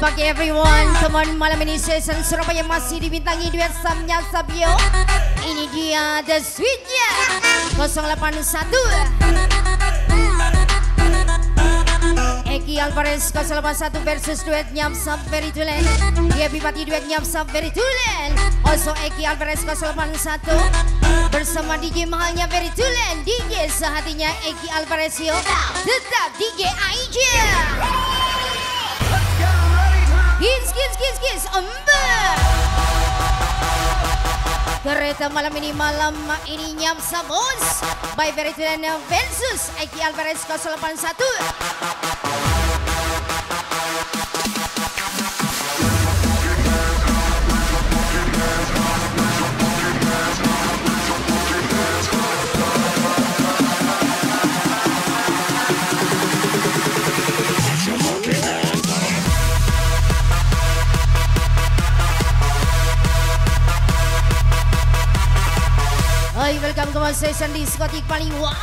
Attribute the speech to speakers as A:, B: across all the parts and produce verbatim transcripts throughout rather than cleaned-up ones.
A: pagi everyone. Teman malam ini season Surabaya masih dibintangi duet Samnya Sabio. Ini dia The Sweetnya nol delapan satu. Eki Alvarez nol delapan satu versus duet Nyamsap Very Tulen. Dia Bipati duet Nyamsap Very Tulen. Also Eki Alvarez nol delapan satu bersama D J mahalnya Very Tulen. D J sehatinya Eki Alvarez yo. Tetap D J aja. Hits, hits, hits, hits, ember. Kereta malam ini malam ini Nyamsap Bos by Very Tulen versus Eki Alvarez nol delapan satu. Hai, welcome ke session diskotik paling wow.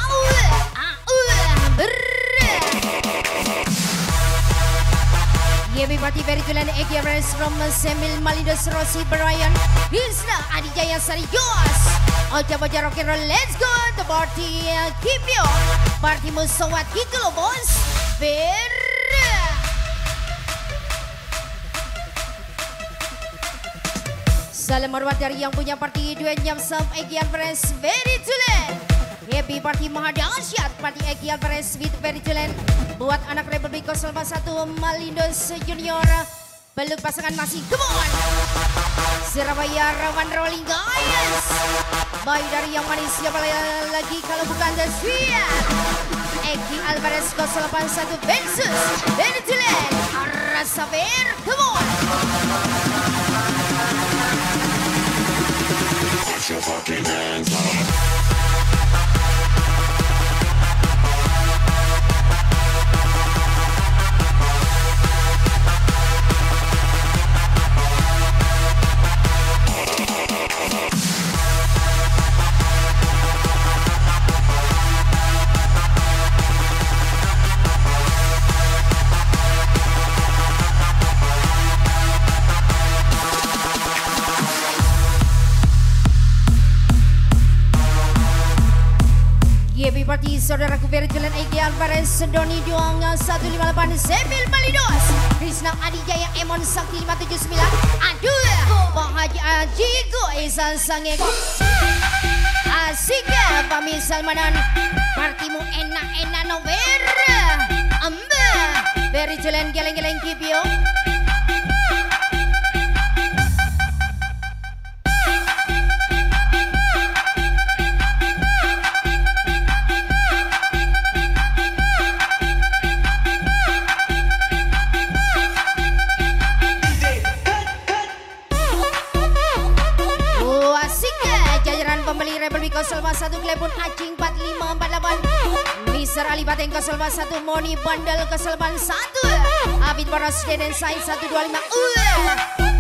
A: Yebi Party Very Tulen Eki Alvarez from Semil Malidos Rossi Brian Rizna Adijaya Sari Joas Oja Boja Rock and Roll, let's go the party keep you party musawat gitu loh bos. Ber Salam hormat dari yang punya party duet Nyamsap Eki Alvarez Very Tulen. Happy party maha dahsyat party Eki Alvarez with Very Tulen. Buat anak Republik nol delapan satu Malindos Junior. Peluk pasangan masih come on. Surabaya Rawan Rolling guys. Baik dari yang manis siapa lagi kalau bukan The Sweet. Eki Alvarez nol delapan satu versus Very Tulen. Rasa Ber come on. Put your fucking hands up. Party saudaraku Very Tulen Eki Alvarez Doni Juang seratus lima puluh delapan Semil Malidos Rizna Adijaya Emon Sakti lima tujuh sembilan. Aduh Pak Haji Ajiku Isan Sangeko Asik ya Pak Misal Manan. Partimu enak-enak no ber Ambe Very Tulen geleng-geleng keep yo. Pembeli Republik nol delapan satu Klepun Acing empat lima empat delapan Mister Ali Bateng nol delapan satu Moni Bandel nol delapan satu Abid Baras Deden Said seratus dua puluh lima uh.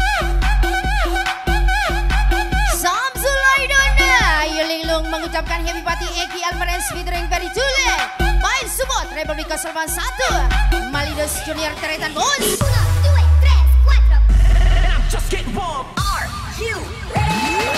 A: Samsul Aidana Yulinglung mengucapkan happy party Eki Alvarez featuring Very Tulen. Baik support Republik nol delapan satu Malidos Junior Teretan bos. uno, dua, tres, cuatro. And I'm just getting warm. Are you ready?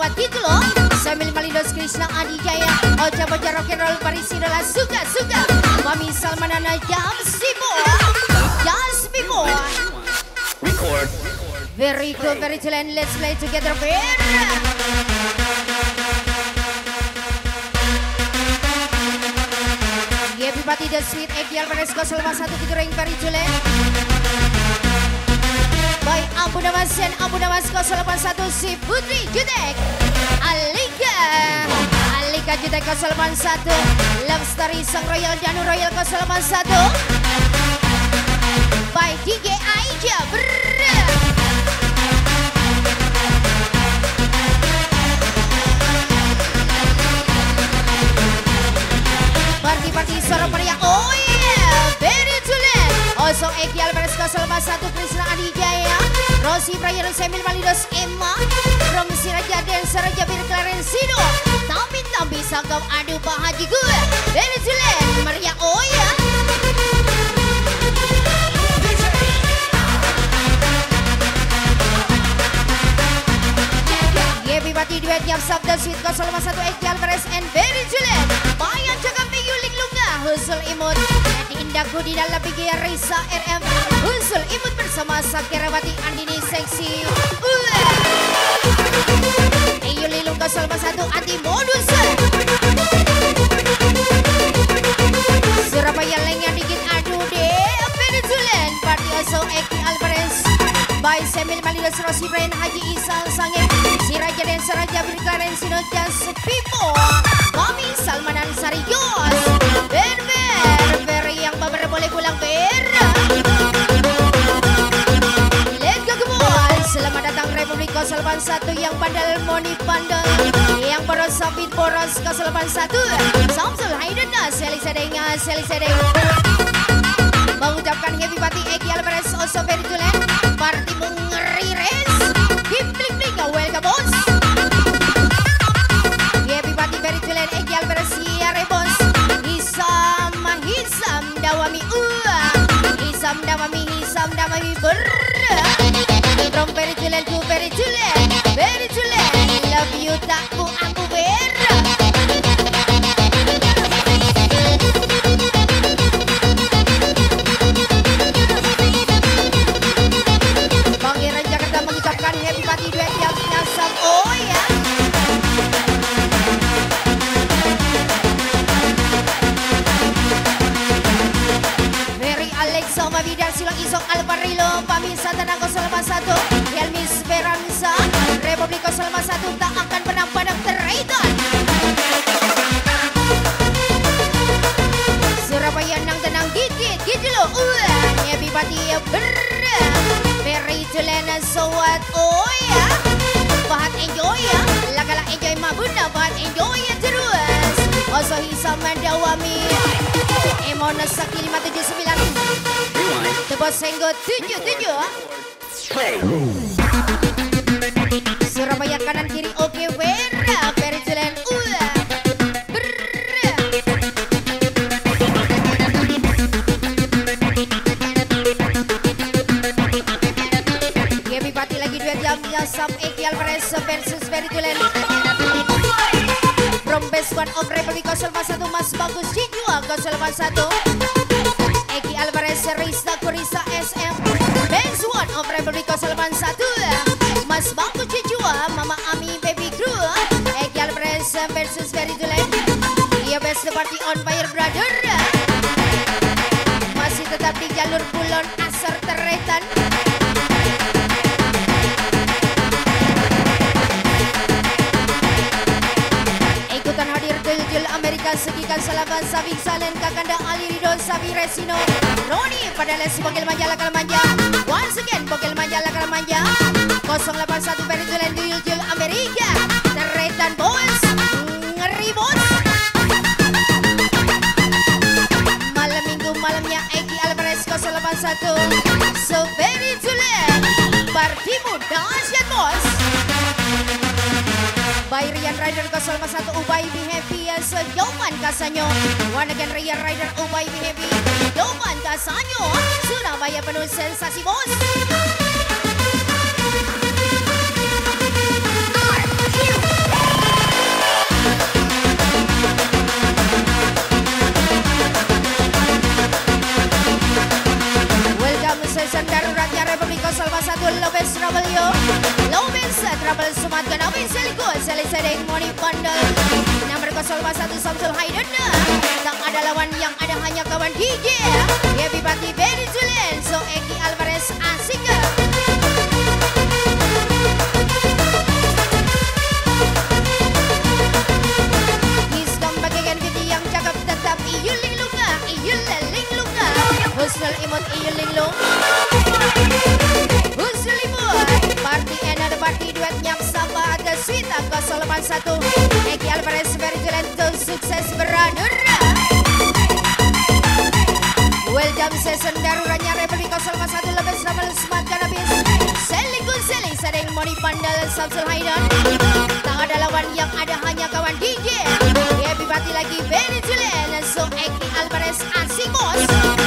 A: Sobat gitu loh. Sambil Malindos Krishna Adijaya, Ocha Boja Rock'n'Roll Paris Idola suka-suka. Mami Salmanana Jams Before, Jams Before.
B: Record.
A: Very cool, very talent. Let's play together, bear. Everybody the sweet Eki Alvarez nol lima satu featuring very talent. By Abu Namas and Abu Namas nol delapan satu si Putri Jutek Alika Alika Jutek nol delapan satu Love Story Sang Royal Danu Royal nol delapan satu by D J Aija Brrrr. Party-party suara meriah, oh yeah, very talent. Also Eki Alvarez nol lima satu Krishna Adijaya, Rosi Prayer Semil Malidos Emma, From Siraja dan Saraja Bir Clarencido, Tamin Tambi Sangkau Adu Pak Haji gue, very talent, meriah, oh yeah. Everybody duet Nyap Sabda Sweet nol lima satu Eki Alvarez and very talent. Bayan Cakap Yuling Lunga Husul Imut Jadi Indahku di dalam P G Risa R M Husul Imut bersama Sakirawati Andini Seksi Yuling Lunga nol lima satu anti modus Surabaya Lengnya dikit aduh deh very talent. Party also Eki Alvarez by Semil Malidos Rosi Brian Haji Isal Sange Siraja dan Saraja Birkaren Sinojas Pipo Kami Salmanan Sarios Ben Ber Ber yang babar boleh pulang Ber. Let's go kebun. Selamat datang Republik nol delapan satu yang pandal Moni Pandal yang boros Sabit boros nol delapan satu Samsul Haidana Seli Sedenga Seli Sedeng mengucapkan happy party Eki Alvarez also very talent. Party mengeri res Kim Bling Bling welcome bos. Happy party very talent Eki Alvarez ya rebos. Hisam Hisam Dawami ua Hisam Dawami Hisam Dawami berra. From very talent to very talent very talent. Love you tak ku aku berra. Pangeran Jakarta mengucapkan happy party duet yang nyasam oh ya. Very Alex sama Bidar Silong Isong Alvarilo Pami Santana nol lima satu Helmi Speranza Republik nol lima satu tak akan pernah padam teraitan. Surabaya nang tenang gigit gitu loh uh, happy party ya berra. Very talent so what oh ya. Bahat enjoy ya. Lagala enjoy mabuna bahat enjoy ya terus. Also Hisam Dawami Emona Sakti lima tujuh sembilan Tebos Senggo tujuh tujuh Surabaya kanan kiri oke okay, Vera very talent uh, berra. Everybody lagi duet yang Yasam Eki Alvarez versus very talent. From best one of Republik nol lima satu Mas Bagus Cijua nol lima satu Eki Alvarez Rista Kurisa S M. Best one of Republik nol lima satu Mas Bagus Cijua Mama Ami Baby Crew Eki Alvarez versus very talent. Iya best the party on fire brother. Masih tetap di jalur Bulon Asar Teretan. Ikutan hadir Tuljul Amerika Segikan Salaban Sabik Salen Kakanda Ali Ridho Sabi Resino Roni Padales Bogel Manja Lakal Manja once again Bogel Manja Lakal Manja nol delapan satu Peritulan Tuljul Amerika Teretan bos ngeri bos. Malam minggu malamnya Eki Alvarez nol delapan satu so very talent. Partimu dahsyat bos. By Rian Rider nol lima satu Ubay Be Happy ya sejauhan kasanyo. One again Rian Rider Ubay Be Happy jauhan kasanyo. Surabaya penuh sensasi bos. Are you Kenapa selingkuh? Selesai money bundle. Nomor nol satu Samsul Haidar. Tak ada lawan yang ada hanya kawan D J. Happy party Benny Julian. So Eki Alvarez asik. Diskon bagikan video yang cakep tetap iyuling lunga, iyuling lunga. Husnul imut iyuling lung. Husnul imut. Party another party duet yang sama ada Swita nol satu. Eki Alvarez Benny Julian tuh sukses brother. Welcome season daruratnya Republik nol satu lebih sama smart kanabis. Selingkuh seli sering money pandal Samsul Haidar. Tak ada lawan yang ada hanya kawan D J. Happy party lagi Benny Julian. So Eki Alvarez asik bos.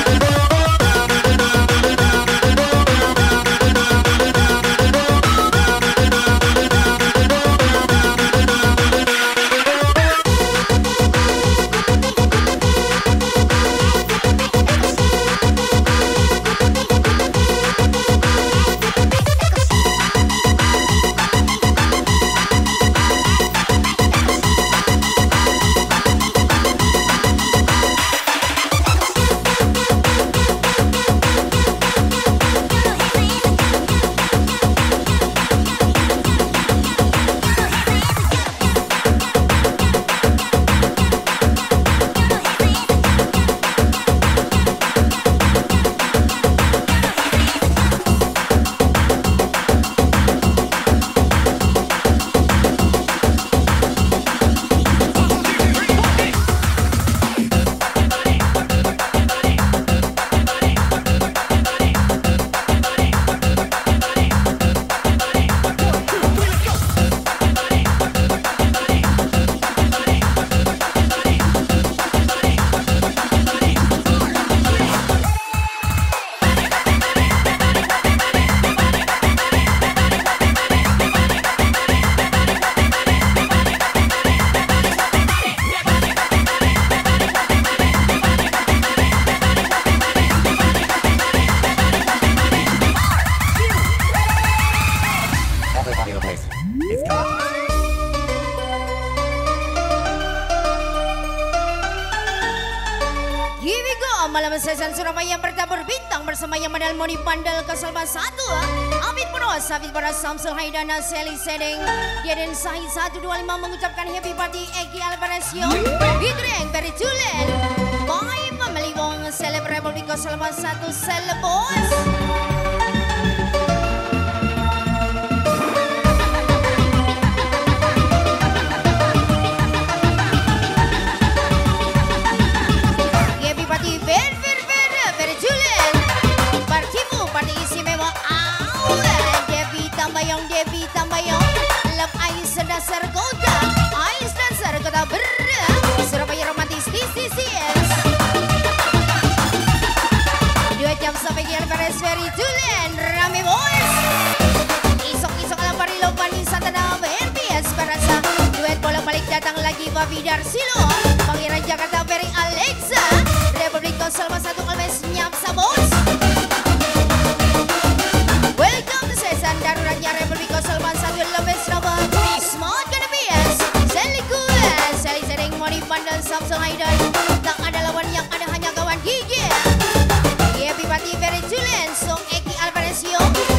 A: Malam season Surabaya bertabur bintang bersama yang modal Moni Pandal ke Selma satu. Amit Puros, Safid Barat Samsul Haidana, Seli Sedeng, Diaden Sahid satu dua lima mengucapkan happy party Eki Alvarez Yo, Hidreng Beri Julen, Bye Family Wong, Seleb Republik Selma satu, Selebos. Devi Tambayong, Love Ais Dasar Kota, Ais Dasar Kota Berda, Surabaya Romantis D C C S. Dua jam sampai Alvarez Ferry Julian, rame boys. Isok-isok alam pari Lopani Satana B N P S Barasa. Duet bolak-balik datang lagi Babi Darsilo, Pangeran Jakarta Ferry Alexa, Republik Selma satu Almes Nyapsa bos. Welcome to season daruratnya Republik Selman satu lebih Snowball Smart Kanabis Selingkuh Seli sering Moni Pandal Samsul Haidar. Tak ada lawan yang ada hanya kawan D J. Happy party Ferry Julian. So Eki Alvarez Yo.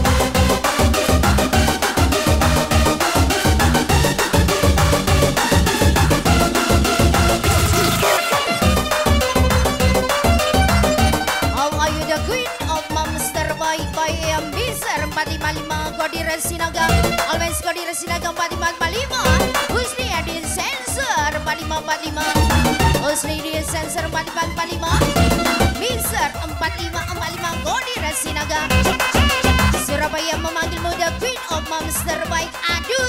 A: How are you the queen of Mamster by by Ambiser empat lima lima Godi Resinaga Always Godi Resinaga empat lima empat lima Husni Adin Sensor empat lima empat lima Husni Adin Sensor empat lima empat lima Miser empat lima empat lima Godi Resinaga Surabaya memanggil muda Queen of Monster Bike. Aduh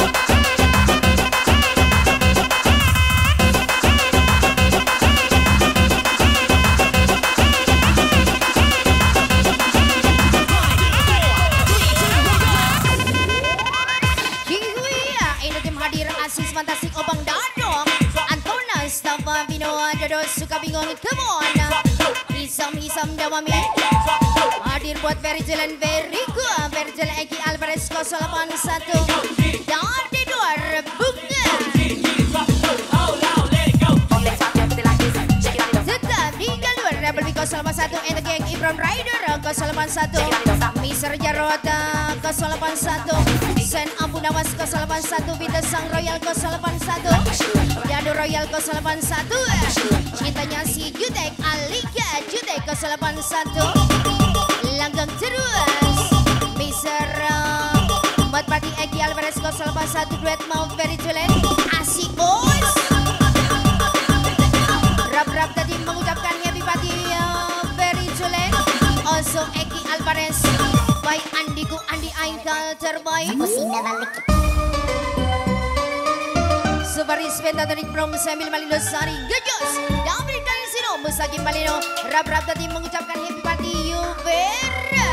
A: Fantastik Obang Dado Antona Stava Vino Dodo suka bingung come on. Hisam-hisam dawami hadir buat Verjalan Verigo Verjalan Egi Alvarez nol delapan satu dari luar bunga tetap di galur Rebel Biko nol delapan satu and the gang Ibron Rider nol delapan satu Mister Jarota nol delapan satu Sen Abu Nawas nol delapan satu Bida Sang Royal nol delapan satu Dado Royal nol delapan satu cintanya si Jutek Alika Jutek nol delapan satu langgang terus Mister Buat Pati Egi Alvarez nol delapan satu duet mau Verjalan asik bos rap-rap tadi mengucapkan happy party uh, Verjalan also Egi Alvarez by Andiku Andi Aikal terbaik Subaris Pentatonik from Sambil Malino Sari Gejos Damri dan Sino Musagi Malino rap-rap tadi mengucapkan happy party you Vera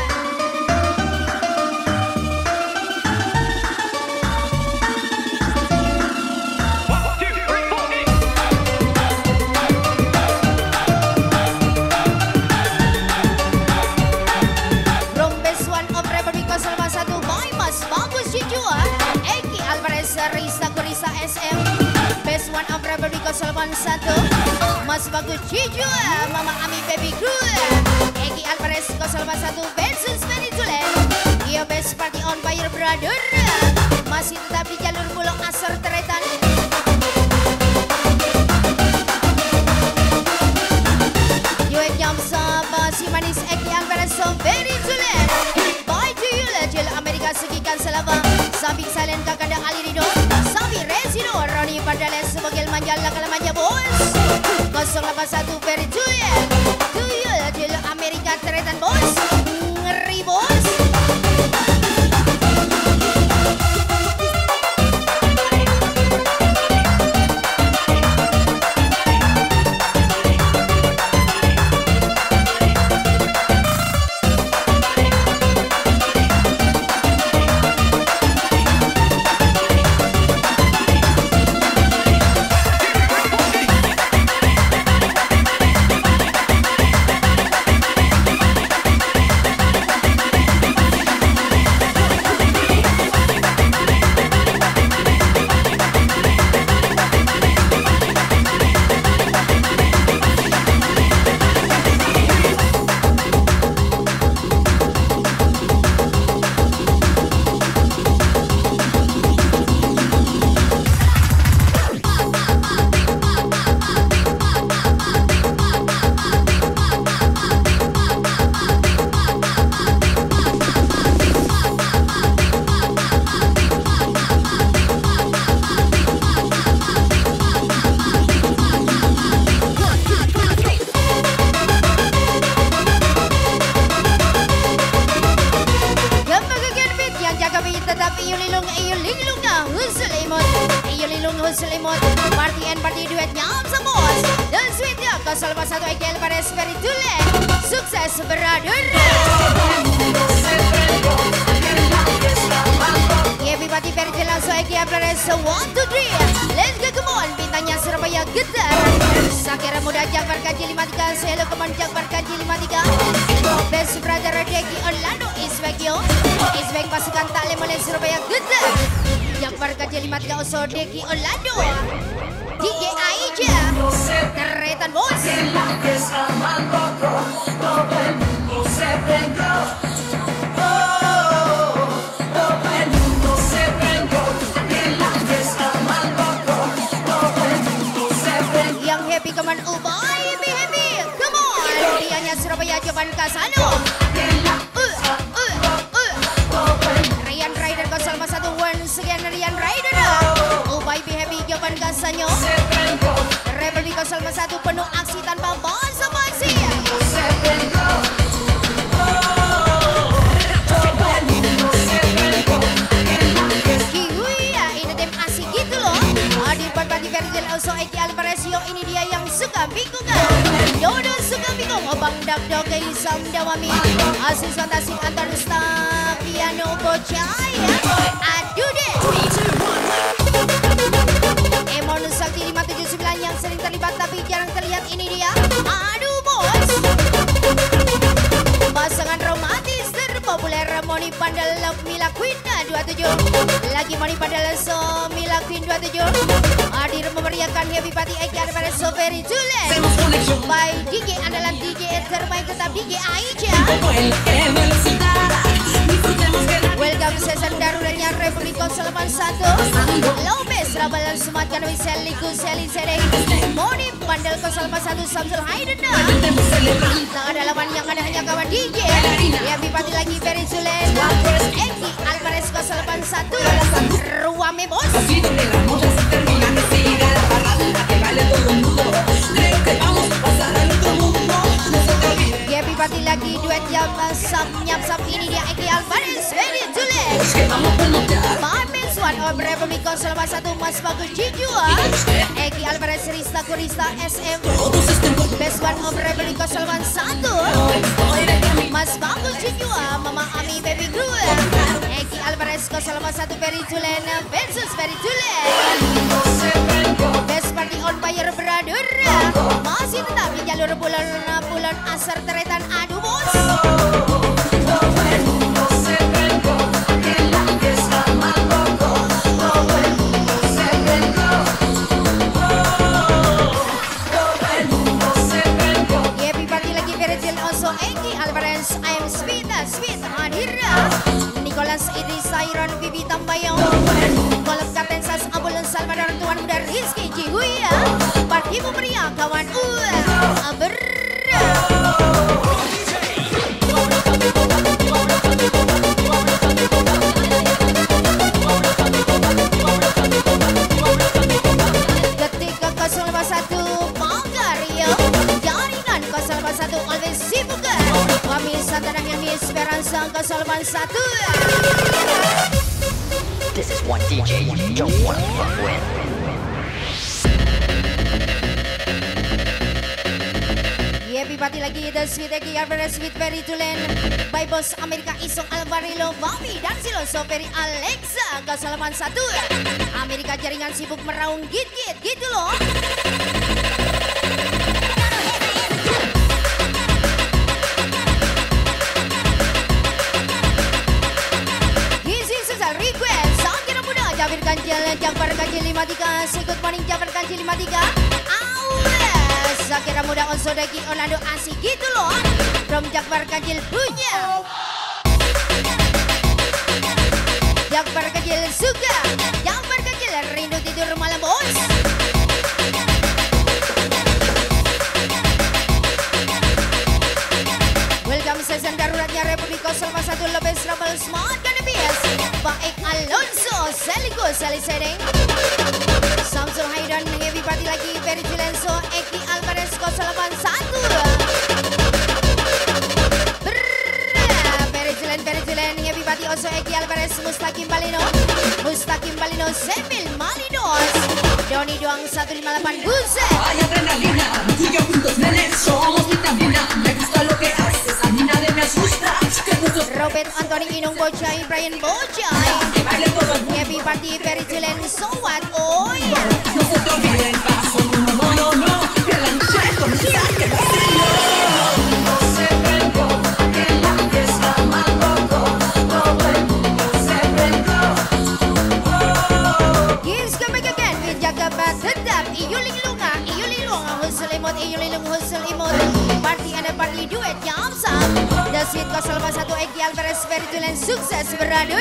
A: Risa Kurisa S M Best One of Rebel Biko nol delapan satu Mas Bagus Cijua Mama Ami Baby Crew Egi Alvarez nol delapan satu versus Verjalan Yo Best Party on Fire Brother masih tetap di jalur Pulau Asor Teretan Duet jam sama si manis Egi Alvarez so Verjalan Bye to you Lajil Amerika Segikan Selama Samping Salen Kakanda Ali Rido Sabi Resino Roni Padales sebagai manja lakala manja bos nol delapan satu Verjalan Tuyul di Amerika Teretan bos ngeri bos Selimut Party and Party duet nyam semos dan sweetnya nol delapan satu Egi Alvarez Verjalan sukses brother Happy party Verjalan so Egi Alvarez so one two three let's go come on bintangnya Surabaya getar Sakira Muda Jakbar Kaji lima tiga Selo Keman Jakbar Kaji lima tiga Best brother Deki Orlando Isbagio Isbag pasukan tak lemole Surabaya getar Jakbar Kaji lima tiga Oso Deki Orlando D J Aija Teretan bos yang happy keman Ubay happy happy come on dianya Surabaya Jaban Kasano uh, uh, uh. Rian Rider nol delapan satu once again Rian Rider Ubay be happy Jaban Kasano Rebel Biko nol delapan satu penuh aksi tanpa basa-basi Kiwi ya ini tim asik gitu loh hadir buat Bagi Verjalan also Egi Alvarez yo ini dia yang suka bingung Dodo suka bingung Obang Dakdo ke Isam Dawami Asis fantasi antar staff piano bocah ya aduh deh Emon Sakti lima tujuh sembilan yang sering terlibat tapi jarang terlihat ini dia aduh bos dua puluh tujuh. Lagi Mani Padala Somila Queen dua puluh tujuh. Hadir memeriahkan Happy Party Eki Alvarez So Very Julen. By D J andalan D J terbaik tetap D J Aija. Welcome season daruratnya Republik Selatan satu. Lopez Rabalan Sumatkan Wiseliku Selin Sedeng. Moni Bandel Selatan satu Samsul Haidena. Tak ada lawan yang ada hanya kawan D J. Happy Party lagi Very Julen. Eki Alvarez Selatan satu. Ruame Bos. Happy Party lagi duet jam sap nyap sap ini dia Eki Alvarez Very Julen. Mamin Swan of Republik Selatan satu Mas Bagus Jijua. Eki Alvarez Rista Kurista S M. Best One of Republik Selatan satu Mas Bagus Jijua. Mama Ami Baby Girl. Eki Alvarez Selatan satu Very Julen versus Very Julen. Best Party on Fire Brother. Masih tetap di jalur bulan-bulan asar teretan adu bos. Happy Party lagi Virgil also Eki Alvarez I am sweet sweet Hadira Nicholas Idris Sairon Bibi Tambayong Kolab Kapten Sas Ambulans Salvador Tuan Muda Rizky Jihuya Parti Pemberian kawan Ua Aber. Ketika nol lima satu Manggario jaringan nol lima satu always sibuk. Kami Santana Hilmi Esperanza nol lima satu.
B: This is one D J you don't want to fuck with.
A: Happy Party lagi The Sweet Eki Alvarez with Very Julen. By Boss Amerika Isong Alvarilo Bami dan Siloso Very Alexa nol lima satu. Amerika jaringan sibuk meraung git-git gitu loh. Gizi sesal request Sakira Muda Jafir Kancil Jafar Kancil lima tiga. Sikut Morning Jafar Kancil lima tiga. Awes Sakira Muda Onsodaki Orlando asik gitu loh. From Jafar Kancil punya Jafar Kancil suka. Jafar Kancil rindu tidur malam bos. Welcome season daruratnya Republik Selatan satu Lopez Rabal Smart Cannabis. Baik Alonso Seligo Seli Sedeng. Samsul Haidan Happy Party lagi Very Julenso Eki Alvarez Selatan satu. Very Julen Very Julen Happy Party also Eki Alvarez Mustaqim Balino. Mustaqim Balino Semil Malinos. Doni Doang seratus lima puluh delapan Buset.
C: Hay adrenalina, tú y yo juntos, nene, somos vitamina. Me gusta lo que haces, a mí nadie me asusta.
A: Robert Anthony Inong Bocay, Brian Bocay. Happy Party Very Julen So What Oh yeah.
C: No se te olvide el paso, no, no, no, no. Que la noche comienza, que vacilo. No se vengo, que la fiesta mangoco. Todo el mundo se vengo.
A: Here's coming again with Jagabat Tetap Iyuling Lunga, Iyuling Lunga Husul Imot, Iyuling Lung Husul Imot. Party ada party duet Jamsa. The Sweet nol lima satu Eki Alvarez Very Julen sukses berada.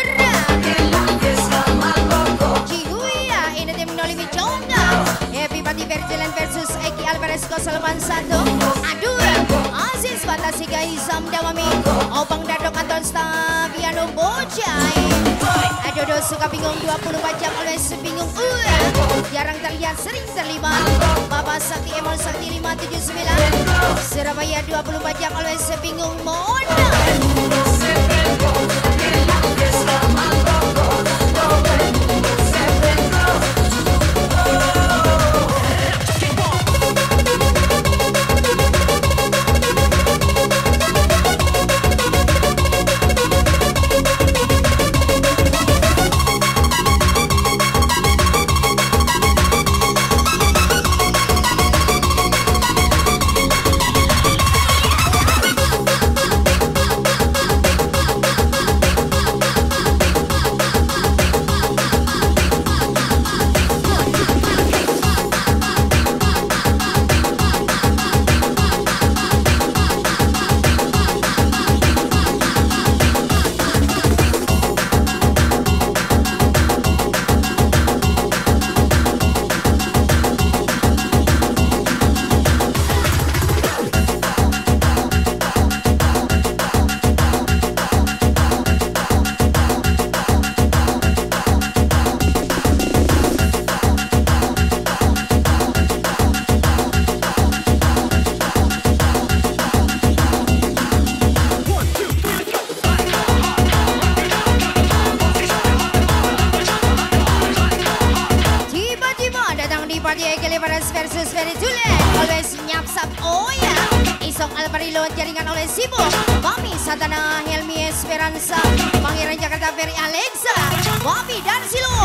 A: Cihuya ini tim Nolimi Chonga. Happy Party Very Julen versus Eki Alvarez nol lima satu. Aduh, Aziz Batasi Gaisam Dawami. Opang Dadok Anton Staviano Bocay. Aduh, do suka bingung dua puluh empat jam always bingung. Uh, jarang terlihat sering terlibat. Bapak Sakti Emol Sakti lima tujuh sembilan. Surabaya dua puluh empat jam always bingung Mona. party Eki Alvarez versus Very Julen. Always nyapsap, oh ya. Isong Alvarillo jaringan oleh Sibo. Mami Satana Helmi Esperanza. Pangeran Jakarta Ferry Alexa. Wabi dan Silo.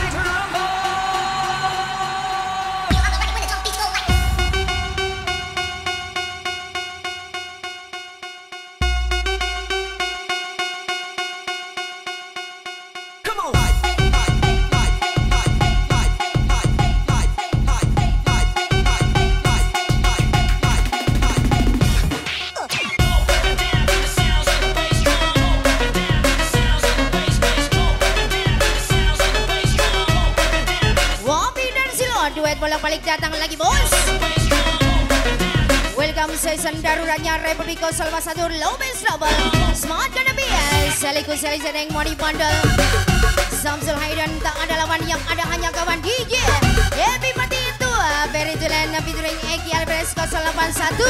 A: Bolak-balik datang lagi bos. Welcome season daruratnya Republiko Salvador Lobes Global. Smart gonna be Seliku Seli Sedeng Modi Bandel. Samsul Haidan tak ada lawan yang ada hanya kawan D J. Happy party itu Very Julen featuring Eki Alvarez nol delapan satu.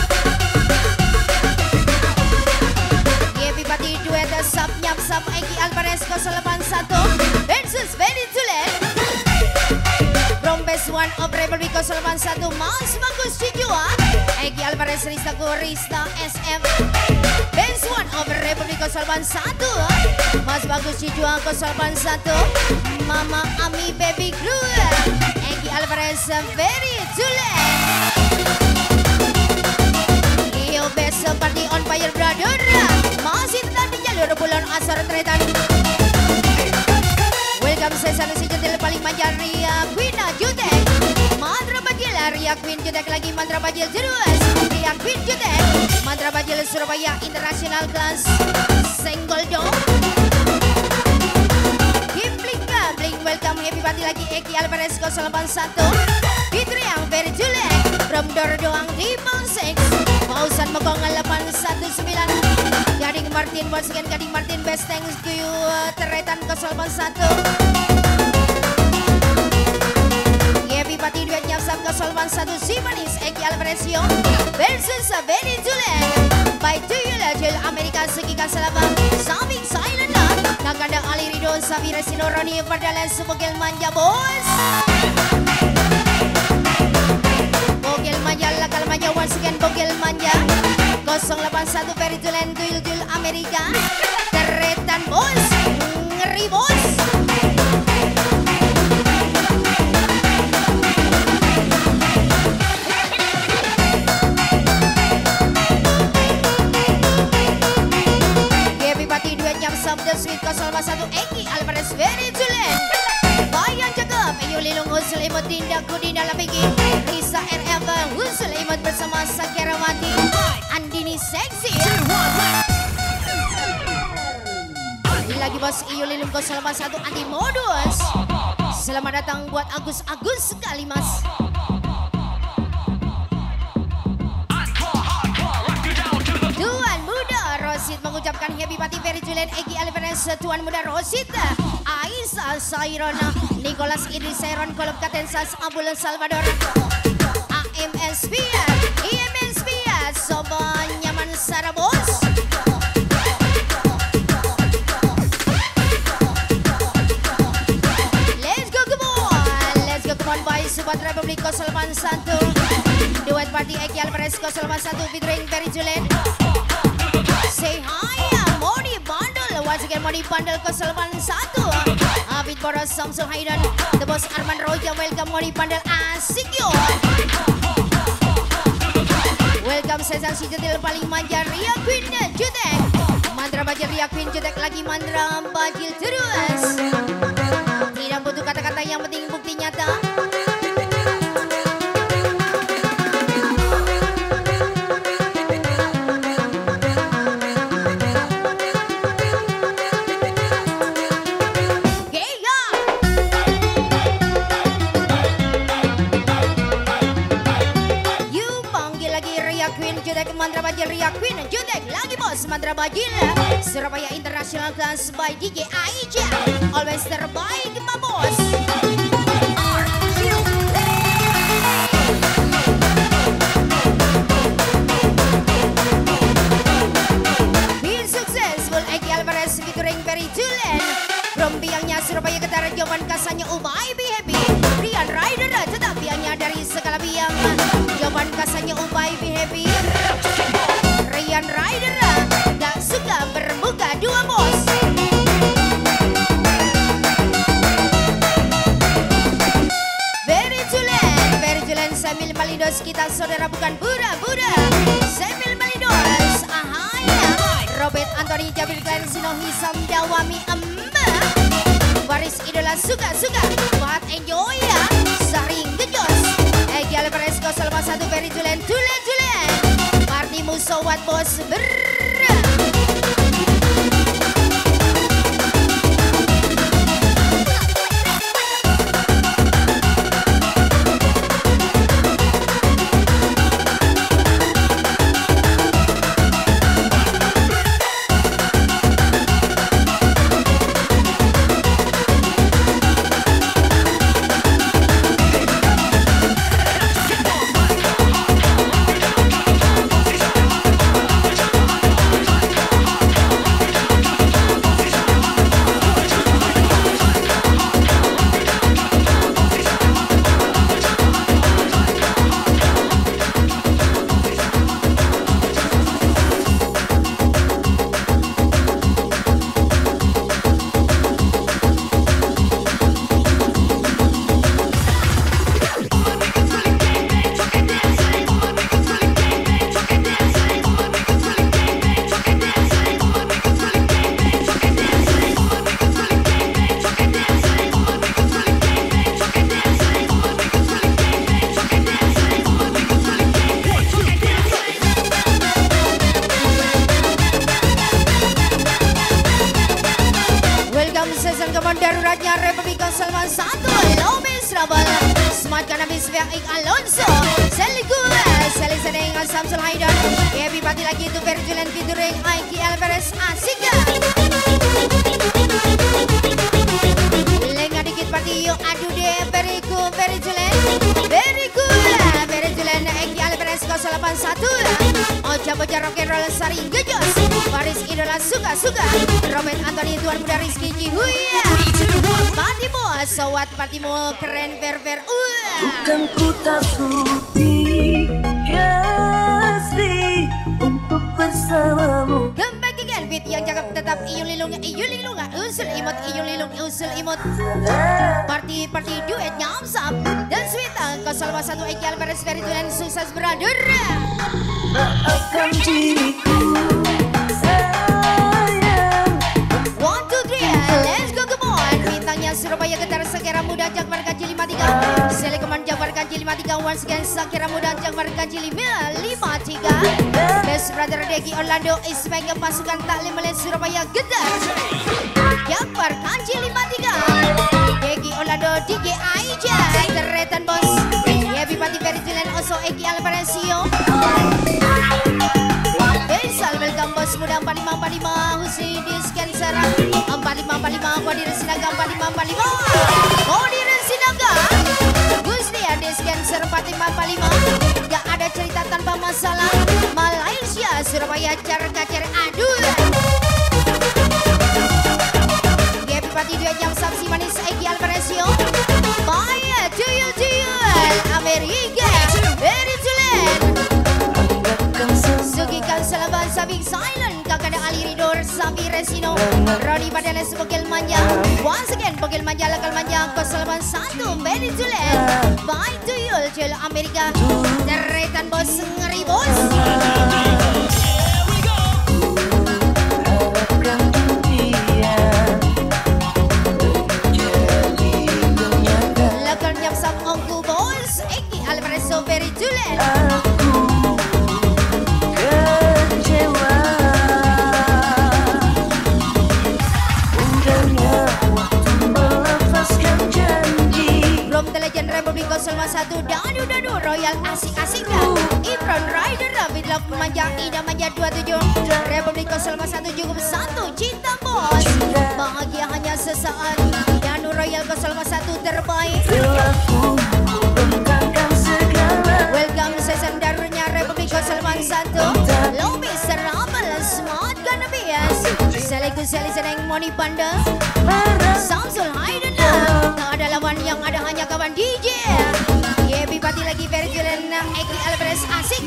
A: Happy party duet Sap Nyap Sap Eki Alvarez nol delapan satu versus Very Julen. From best one of Republiko nol delapan satu Mas Bagus Cijua Eki Alvarez Rista Rista S M. Best one of Republiko nol delapan satu Mas Bagus Cijua nol delapan satu Mama Ami Baby Glue Eki Alvarez Very Julen. Iyo best party on fire brother. Masih tetap di jalur bulan asar tretan. Welcome season si Jutel paling manja Ria Queen Jutek. Mantra Bajil Ria Queen Jutek lagi Mantra Bajil terus. Ria Queen Jutek. Mantra Bajil Surabaya International Class. Senggol dong. Kim Blinka Blink welcome happy party lagi Eki Alvarez nol delapan satu. Fitri yang Very Julen. From Dor Doang Triple Six. Pausan Megong delapan satu sembilan. Gading Martin once again Gading Martin best thanks to you Teretan nol delapan satu. Happy party duet nyapsap nol delapan satu Simanis Eki Alvarez yo versus Very Julen. By to you Lajil Amerika Segi Kasalaba Saming Silent Nakanda Ali Ridho Sabira Sinoroni Padalan Sebogel Manja bos. Bogel Manja Lakal Manja once again Bogel Manja nol delapan satu Very Julen Duyul Duyul Amerika. Teretan bos. Ngeri bos. Happy party duet nyapsap The Sweet nol delapan satu Eki Alvarez Very Julen. Bayan cakep Ayo Lilung Husul Imut Dinda Kudinda Lapiki Risa R F Husul Imut bersama Sakirawati Andini Seksi. Lagi bos Iyo Lilung nol delapan satu anti modus. Selamat datang buat Agus-Agus sekali mas. Tuan Muda Rosid mengucapkan happy party Very Julen Eki Alvarez. Tuan Muda Rosid Aisyah Sairona Nicholas Idris Sairon Kolop Katensas Abul Salvador A M S P I M S P Soba Nyaman Sarabos. Let's go come on. Let's go come on by Sobat Republiko nol delapan satu. Duet party Eki Alvarez nol delapan satu featuring Very Julen. Say hi Modi Bandel once again Modi Bandel nol delapan satu. Abid Boros Samsul Haidan The Boss Arman Roja welcome Modi Bandel asik yo. Welcome season si Jutil paling manja Ria Queen Jutek. Mantra Bajil Ria Queen Jutek lagi Mantra Bajil terus. Tidak butuh kata-kata yang penting bukti nyata. Mantra Bajil Ria Queen Jutek lagi bos Mantra Bajil Surabaya International Class by D J Aija. Always terbaik ma bos. Bin successful Eki Alvarez featuring Very Julen. From biangnya Surabaya ke Tarajawan kasanya Ubay Be Happy Rian Rider tetap biangnya dari segala biang. Jawaban kasanya Ubay be happy. Rian Rider gak suka bermuka dua bos. Very Julen, Very Julen sambil Malidos, kita saudara bukan pura-pura. Sambil Malidos, ahaya. Robert Anthony Jabir Glenn Sino Hisam Dawami Emma. Baris idola suka-suka, buat enjoy ya, sering gejos. Egi Alvarez Kosel satu Very Julen, Julen Julen. Party musawat bos ber. Daruratnya Republika Selman satu Lobis Rabal Smart Cannabis Veik Alonso Seligur Seli Sedeng Samsul Haidar Happy Party lagi itu Very Julen Fiduring Aiki Alvarez Asika Lenga dikit party yuk adu deh Very cool Very Julen Very cool Very Julen Aiki Alvarez nol delapan satu Oja Boja Rock'n'Roll Saring Gejos Paris Idola Suka-Suka Robert Anthony Tuan Muda Rizky Cihuya Patimu Sowat Patimu Keren Ver-Ver
C: Bukan ku tak sudi kasih untuk bersamamu.
A: Come back again beat yang cakep tetap iyung lilung iyung lilung usul imut iyung lilung usul imut Party party duet nyamsap dan sweet nol satu Eki Alvarez Very Julen sukses brother.
C: Maafkan diriku sayang.
A: One two three let's go come on. Bintangnya Surabaya Getar Sakira Muda Jakbar Kanci lima tiga Selekoman Jakbar Kanci lima tiga once again Sakira Muda Jakbar Kanci lima tiga Best brother Deki Orlando Ismail pasukan taklim oleh Surabaya Getar Jakbar Kanci lima tiga Deki Orlando D J Aija Teretan bos Happy Party Very Julen Oso Eki Alvarezio Besal welcome bos muda empat lima empat lima Husni Disken Sarah empat lima empat lima Kodir Sinaga empat lima empat lima Kodir Sinaga Husni Disken Sarah empat lima empat lima Gak ada cerita tanpa masalah Malaysia Surabaya Carga-car aduh Happy Party dua jam Samsi Manis Eki Alvarezio Maya Tuyul Tuyul Amerika Very Julen Sugikan Selaban Sabing Silent Kakanda Ali Ridor Sabi Resino Rodi Badales Bogel Manja Once again Bogel Manja Lakal Manja Koselaban satu Very Julen Bye Tuyul Tuyul Amerika Teretan bos ngeri bos Lakal Nyapsam Ongku bos Eki Alvarez Very Julen Republik nol satu Danu Danu Royal Asik-Asik Ibron Rider David Love Manja Ida Manja dua puluh tujuh Republik nol satu cukup satu Cinta bos Bahagia hanya sesaat Danu Royal nol satu terbaik Welcome season darunya Republik nol satu Lobby Serabal Smart Cannabis Seleku Seli Seneng Moni Panda Samsul Haidana Tak ada lawan yang ada hanya kawan D J Yebi Everybody lagi very julen Eki Alvarez asik.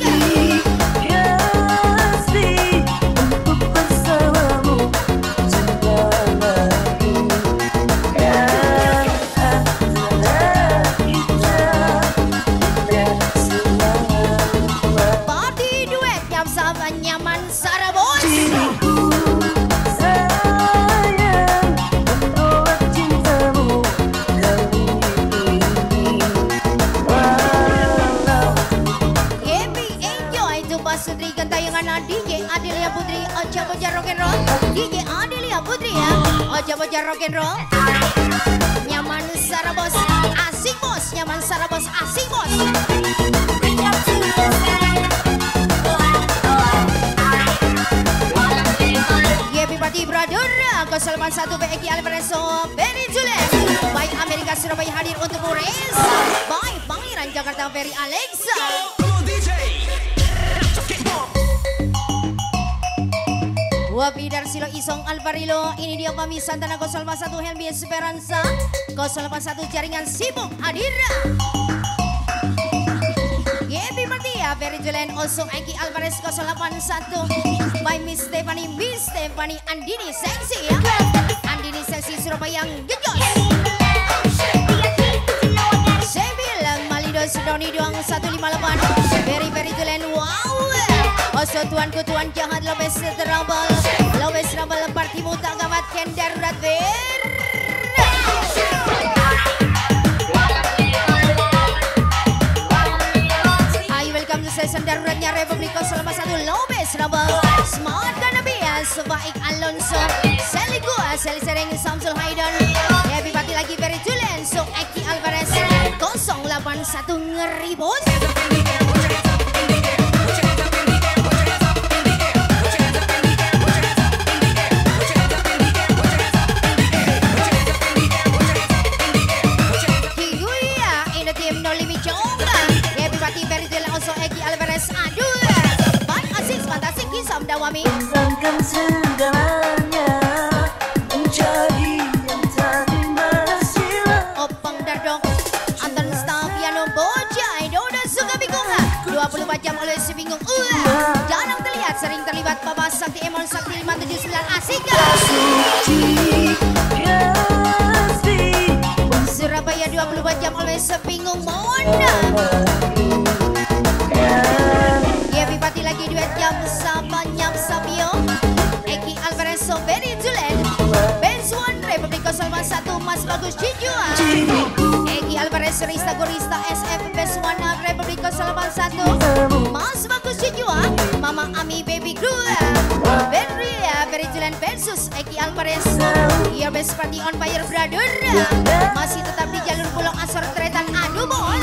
A: Party duet yang sama nyaman Sarabos. Sutri gentayangan D J Adelia Putri Oja Boja Rock and Roll. D J Adelia Putri ya Oja Boja Rock and Roll. Nyaman Sarabos asik bos. Nyaman Sarabos asik bos. Happy Party Brother nol delapan satu B Eki Alvarez Ferry Julen. By Amerika Surabaya hadir untuk Mures. By Pangeran Jakarta Ferry Alexa. Wabi Darsilo Isong Alvarilo, ini dia Mami Santana nol delapan satu Helmi Esperanza, nol delapan satu Jaringan Sibuk hadir. Happy birthday ya Ferry Julen Osong Eki Alvarez nol delapan satu by Miss Stephanie, Miss Stephanie Andini Seksi ya. Andini Seksi Surabaya yang gejos. Sebil Malidos Doni Doang satu lima delapan Ferry Ferry Julen wow. Oso tuanku tuan jahat lobes terabal. Lobes terabal partimu tak gawat ken darurat ver. Ayo welcome to session daruratnya Republik nol delapan satu Lobes terabal. Smart Kanabias Baik Alonso Seliku Seli Sereng Samsul Haidon. Happy party lagi Ferry Julen So Eki Alvarez nol delapan satu ngeri bos. Dawami
C: Sangkan segalanya menjadi yang tadi masih
A: Opang Dardong Anton Staviano Bojai Doda suka bingung dua puluh empat jam oleh sebingung uh, jarang terlihat sering terlibat Bapak Sakti Emon Sakti lima tujuh sembilan asik Surabaya dua puluh empat jam oleh sebingung Mona. Happy party lagi duet jam sama Nyam Sabio Eki Alvarez Ferry Julen Benz One Republik nol delapan satu Mas Bagus Cijua Eki Alvarez Rista Gorista S F Benz One Republik nol delapan satu Mas Bagus Cijua Mama Ami Baby Crew Benria Ferry Julen versus Eki Alvarez. Your best party on fire brother. Masih tetap di jalur Pulau Asor Tretan aduh bos.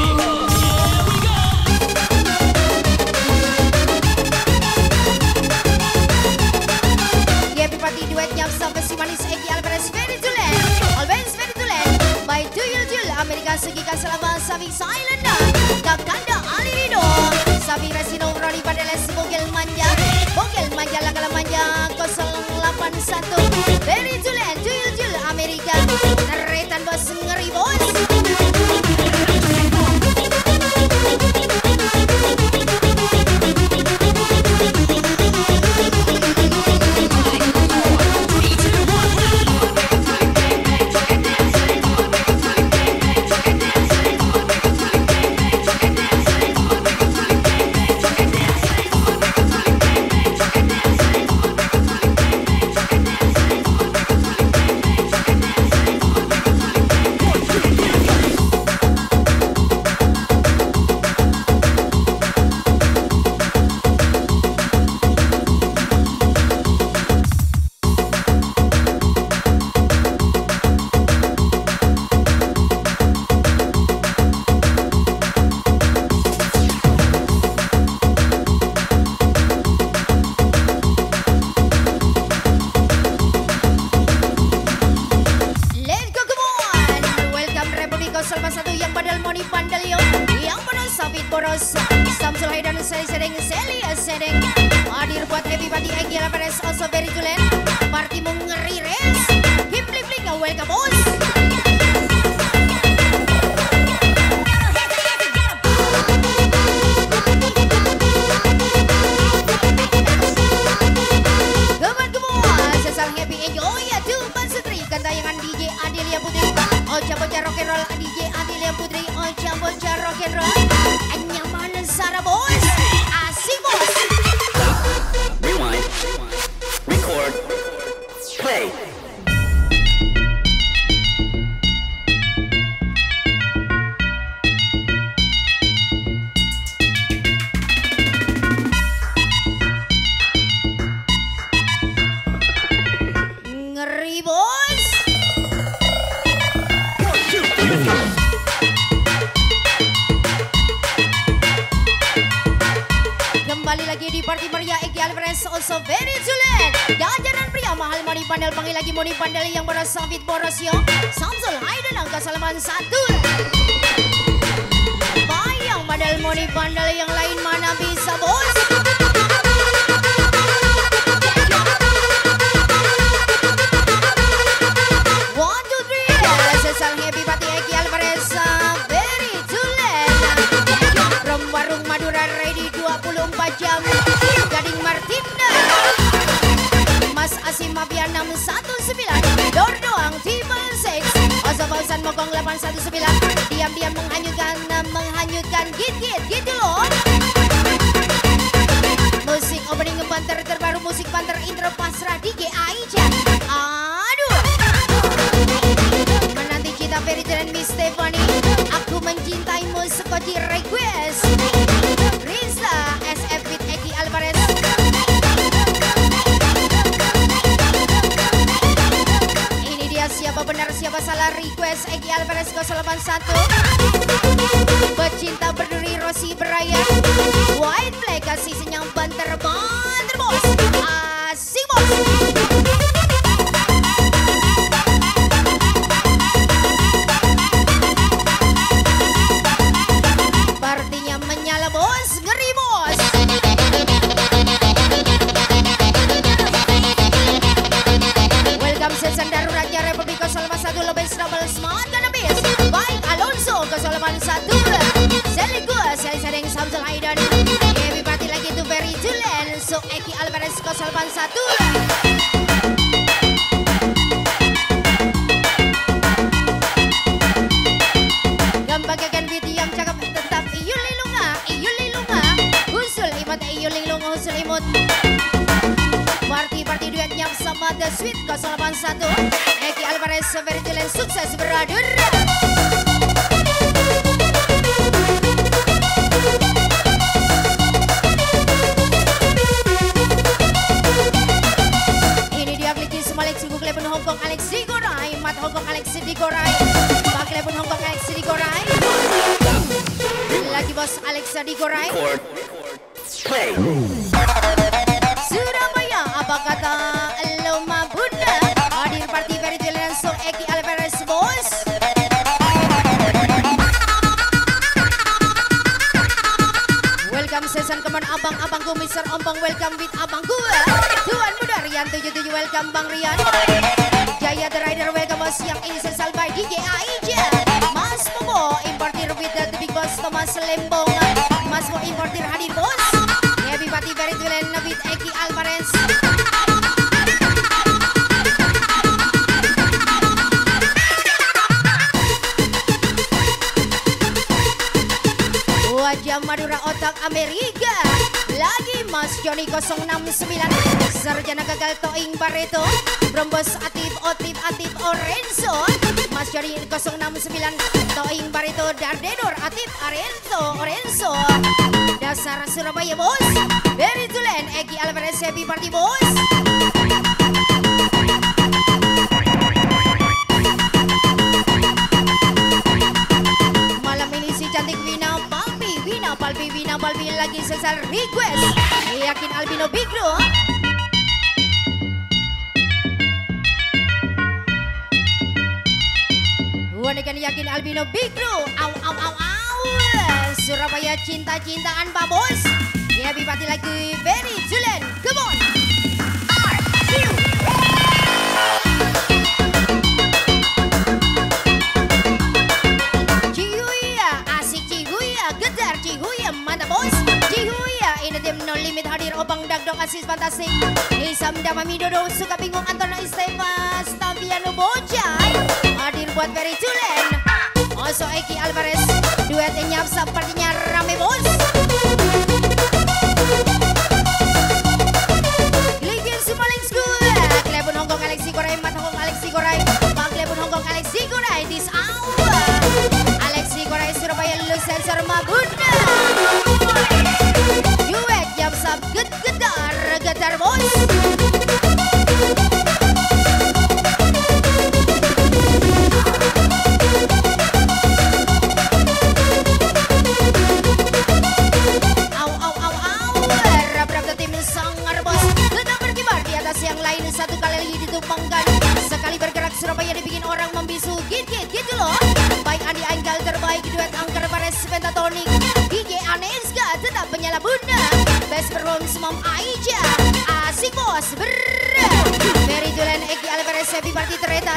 A: Party duet yang sampai si manis Eki Alvarez Ferry Julen Always Ferry Julen by Tuyul Jul Amerika Segi Kaselama Sabi Silent Dakanda Ali Rido Sabi Resino Roni Padeles Bogel Manja Bogel Manja Lakala Manja nol delapan satu Ferry Julen Tuyul Jul Amerika Neretan bos ngeri bos. Boros Samsul Haidan Seli Sedeng Seli Sedeng hadir buat everybody Eki Alvarez also Ferry Julen party ngeri res hip flip flip welcome bos. rock and roll. Nyaman Sarah bos, asik bos.
B: Rewind. Record. Play.
A: Ngeri bos. Kembali lagi di Party Maria Egi Alvarez also very Julian. Jajaran pria mahal moni pandel panggil lagi moni pandel yang berasa fit borosio. Samsul Haiden angka salaman satu. Bayang pandel moni pandel yang lain mana bisa bos. One two three. Sesal happy Party Egi Alvarez very Julian. From Warung Madura ready dua puluh empat jam. Gading Martinda. Mas Asim Mafia enam satu sembilan. Dor doang triple six. Oso Fausan Mogong delapan satu sembilan. Diam-diam menghanyutkan menghanyutkan git-git gitu loh. Musik opening banter terbaru musik banter intro pasrah di G aja. Aduh. Menanti cinta Ferry dan Miss Stephanie. Aku mencintaimu sekoci request. Risa S F with Egi Alvarez. Ini dia siapa benar siapa salah request Egi Alvarez nol delapan satu. Pecinta berduri Rossi Brian. White flag kasih senyum banter banter bos. Asik bos. Partinya menyala bos, ngeri bos. Welcome season daruratnya Republik nol delapan satu lebih double smart cannabis. Baik Alonso nol delapan satu. Seligus saya sedang Samsul Aidan. Everybody lagi itu very Julian. So Eki Alvarez nol delapan satu. Gambagakan video yang cakep tetap iyuli lunga, iyuli lunga. Husul imut, iyuli lunga, husul imut. Party-party duetnya sama The Sweet nol delapan satu. Eki Alvarez very Julian sukses brother. Ini dia Klikis Malik Sibuk Lepun Hongkong Alex Digorai. Mat Hongkong Alex Digorai. Bak Lepun Hongkong Alex Digorai. Lagi bos Alex Digorai.
B: Record. Play.
A: Surabaya apa kata Loma Bunda. Hadir party very Julian so Eki Alvarez bos. Welcome season keman abang-abangku Mister Ompong welcome with abangku. Tuan muda Rian tujuh tujuh welcome Bang Rian. Jaya the Rider welcome bos yang ini sesal by D J Aija. Mas Momo importer with the big boss Thomas Lembong. Mas Mo importer hadir bos. Happy party very Julian with Eki Alvarez. Wajah Madura otak Amerika. Lagi Mas Joni nol enam sembilan. Sarjana gagal Toing Barreto. Brombos Atif Otif Atif Orenzo. Mas Joni nol enam sembilan. Toing Barreto Dardenor Atif Arenzo Orenzo. Dasar Surabaya bos. Very Julian Eki Alvarez happy party bos. Malam ini si cantik Wina Palpi Wina Palpi Wina Palpi lagi sesal request. Yakin Albino Bigro. Wanekan yakin Albino Bigro. Au au au au. Surabaya cinta-cintaan Pak Bos. Happy party lagi very Julian. Come on. R Q. Cihuya asik Cihuya gedar Cihuya mantap bos. Cihuya ini tim no limit hadir obang dagdong asis fantastik. Isam Damami Dodo suka bingung Antono Isteva Stabiano Bocai hadir buat very Julian. So Eki Alvarez, duet nyap sepertinya rame bos. Ligin Sumaling School, Klebun Hongkong Alexi Korai, Mat Hongkong Alexi Korai, Bang Klebun Hongkong Alexi Korai, this hour. Alexi Korai Surabaya lu sensor Mabunda. Duet nyap sab gedar gedar bos. Yang lain satu kali lagi ditumpangkan, sekali bergerak Surabaya dibikin orang membisu, git git gitu loh. Baik Andi Anggal terbaik, duet Angker Pares Pentatonik, D J Aneska tetap penyala bunda, best performance Mom Aija, asik bos ber. Very Dulen Eki Alvarez happy party tereta.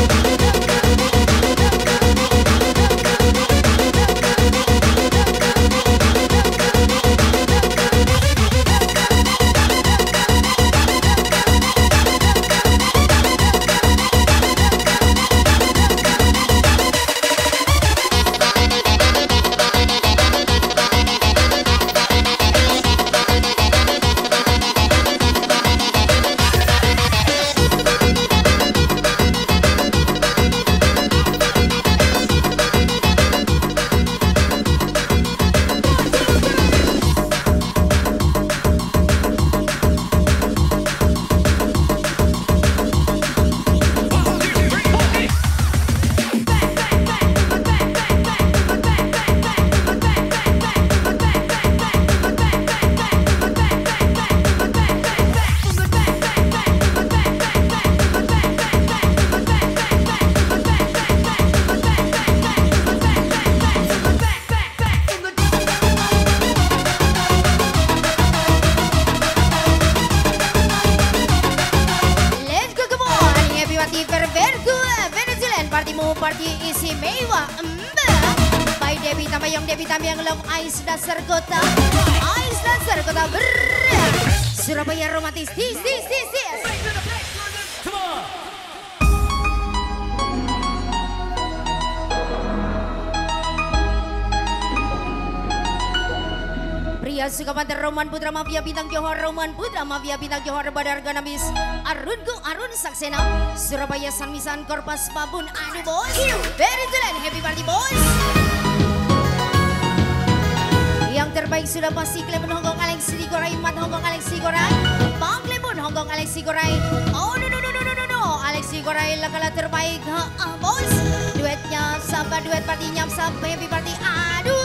A: Party isi mewah Mbak By Debbie Tamayong Debbie Tamayong Long Ice Dasar Kota Ice Dasar Kota ber Surabaya romantis Dis dis dis dis Pria Sukamantar Roman Putra Mafia Bintang Johor Roman Putra Mafia Bintang Johor Badar Ganamis Arunku Arun Saksena Surabaya Sanmisan Korpas Babun Aduh bos Very Dulen happy party bos. Yang terbaik sudah pasti Klebun Hongkong Alexi Korai, Mat Hongkong Alexi Korai, Bang Klebun Hongkong Alexi Korai. Oh no no no no no no no Alexi Korai lakala terbaik ha, ah, bos. Duetnya sampai duet party nyam sampai happy party aduh.